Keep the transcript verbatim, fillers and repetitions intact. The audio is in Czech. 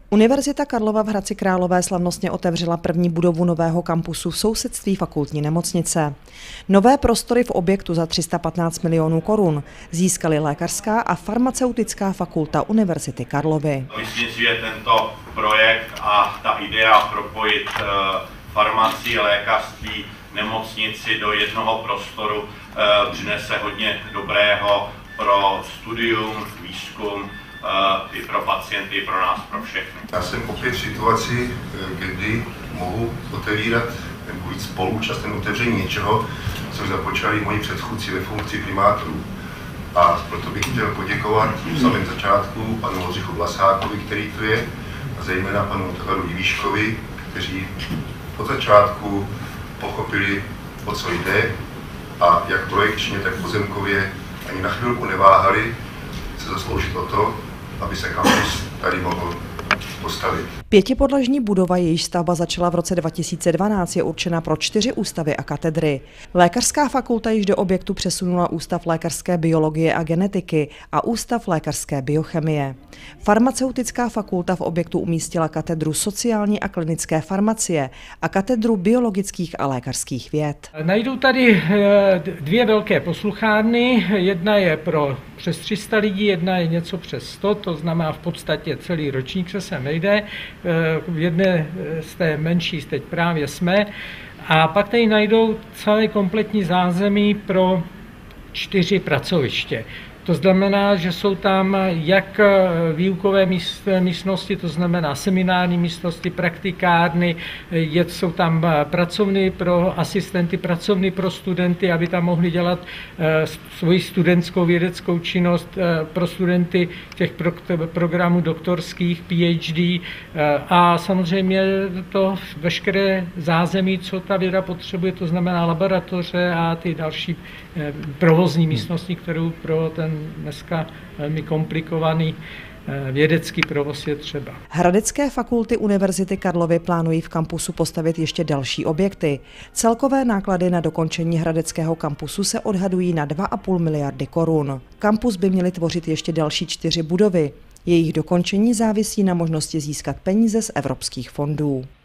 Univerzita Karlova v Hradci Králové slavnostně otevřela první budovu nového kampusu v sousedství fakultní nemocnice. Nové prostory v objektu za tři sta patnáct milionů korun získaly Lékařská a farmaceutická fakulta Univerzity Karlovy. Myslím si, že tento projekt a ta idea propojit farmacii, lékařství, nemocnici do jednoho prostoru přinese hodně dobrého pro studium, výzkum, i pro pacienty, i pro nás, pro všechny. Já jsem opět v situaci, kdy mohu otevírat nebo být spoluúčasten otevření něčeho, co započali moji předchůdci ve funkci primátorů. A proto bych chtěl poděkovat v samém začátku panu Oldřichu Vlasákovi, který tu je, a zejména panu Tovaru Divíškovi, kteří od začátku pochopili, o co jde, a jak projekčně, tak pozemkově ani na chvilku neváhali se zasloužit o to, aby se kampus tady mohl postavit. Pětipodlažní budova, jejíž stavba začala v roce dva tisíce dvanáct, je určena pro čtyři ústavy a katedry. Lékařská fakulta již do objektu přesunula Ústav lékařské biologie a genetiky a Ústav lékařské biochemie. Farmaceutická fakulta v objektu umístila katedru sociální a klinické farmacie a katedru biologických a lékařských věd. Najdou tady dvě velké posluchárny, jedna je pro přes tři sta lidí, jedna je něco přes sto, to znamená v podstatě celý ročník se sem vejde. V jedné z té menší teď právě jsme. A pak tady najdou celé kompletní zázemí pro čtyři pracoviště. To znamená, že jsou tam jak výukové místnosti, to znamená seminární místnosti, praktikárny, jsou tam pracovny pro asistenty, pracovny pro studenty, aby tam mohli dělat svoji studentskou vědeckou činnost pro studenty těch programů doktorských, PhD, a samozřejmě to veškeré zázemí, co ta věda potřebuje, to znamená laboratoře a ty další provozní místnosti, kterou pro ten dneska velmi komplikovaný vědecký provoz je třeba. Hradecké fakulty Univerzity Karlovy plánují v kampusu postavit ještě další objekty. Celkové náklady na dokončení hradeckého kampusu se odhadují na dva a půl miliardy korun. Kampus by měly tvořit ještě další čtyři budovy. Jejich dokončení závisí na možnosti získat peníze z evropských fondů.